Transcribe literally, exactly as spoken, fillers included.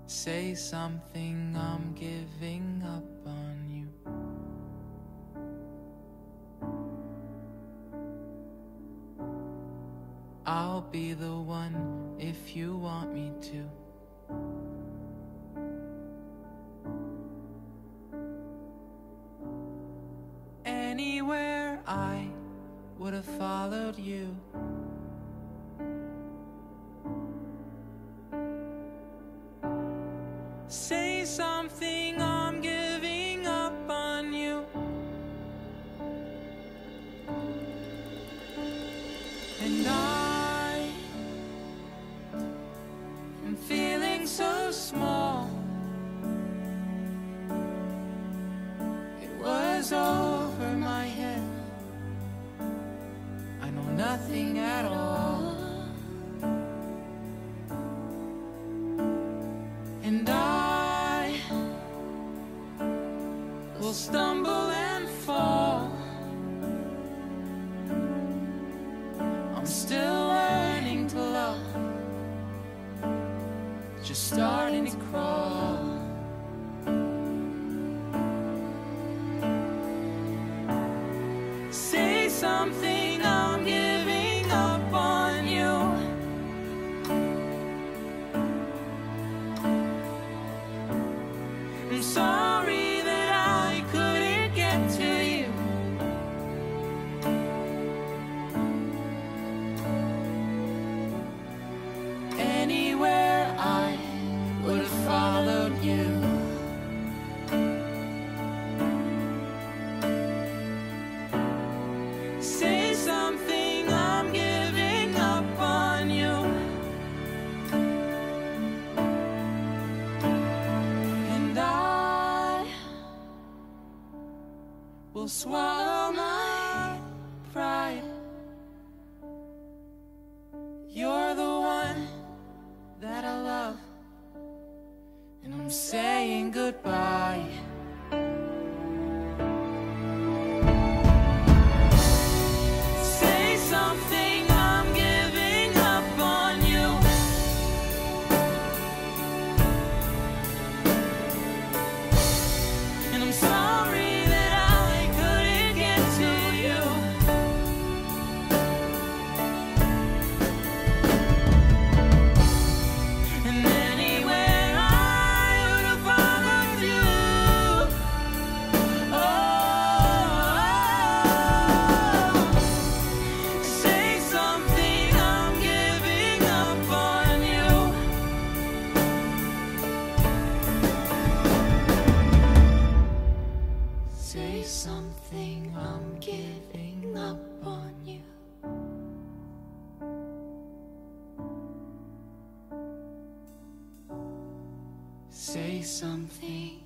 Say something, I'm giving up on you. I'll be the one if you want me to. Anywhere I would have followed you. Say something, I'm giving up on you. And I am feeling so small. It was over my head. I know nothing at all. And I will stumble and fall. I'm still learning to love, just starting to crawl. Say something, I'm giving up on you. I'm sorry that I couldn't get to you. Anywhere I would have followed you. Say something, I'm giving up on you. And I will swallow my pride. You're the one that I love, and I'm saying goodbye. Say something, I'm giving up on you. And I'm sorry that I couldn't get to you. And anywhere I would have followed you. Oh, say something, I'm giving up on you. Say something, I'm giving up on you. Say something.